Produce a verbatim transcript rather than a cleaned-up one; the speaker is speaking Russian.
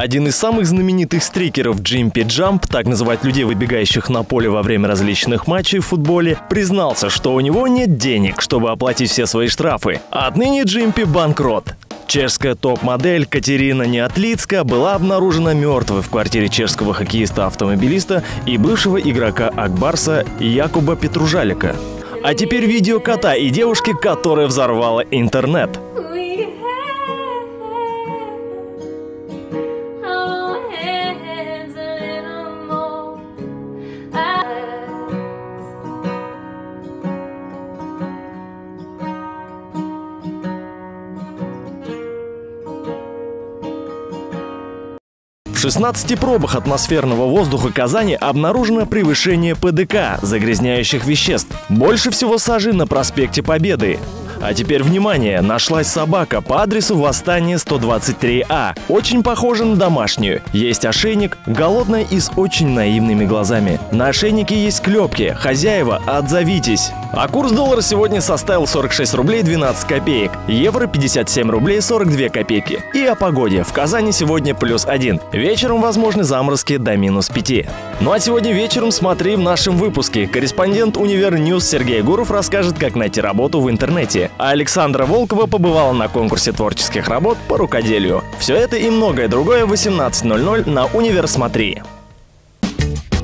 Один из самых знаменитых стрикеров Джимпи Джамп, так называют людей, выбегающих на поле во время различных матчей в футболе, признался, что у него нет денег, чтобы оплатить все свои штрафы. Отныне Джимпи банкрот. Чешская топ-модель Катерина Неотлицка была обнаружена мертвой в квартире чешского хоккеиста-автомобилиста и бывшего игрока Акбарса Якуба Петружалика. А теперь видео кота и девушки, которая взорвала интернет. В шестнадцати пробах атмосферного воздуха Казани обнаружено превышение пэ дэ ка – загрязняющих веществ. Больше всего сажи на проспекте Победы. А теперь внимание, нашлась собака по адресу Восстания сто двадцать три А. Очень похожа на домашнюю. Есть ошейник, голодная и с очень наивными глазами. На ошейнике есть клепки. Хозяева, отзовитесь. А курс доллара сегодня составил сорок шесть рублей двенадцать копеек. Евро пятьдесят семь рублей сорок две копейки. И о погоде. В Казани сегодня плюс один. Вечером возможны заморозки до минус пяти. Ну а сегодня вечером смотри в нашем выпуске. Корреспондент Универньюз Сергей Гуров расскажет, как найти работу в интернете. А Александра Волкова побывала на конкурсе творческих работ по рукоделию. Все это и многое другое в восемнадцать ноль ноль на Универ Смотри.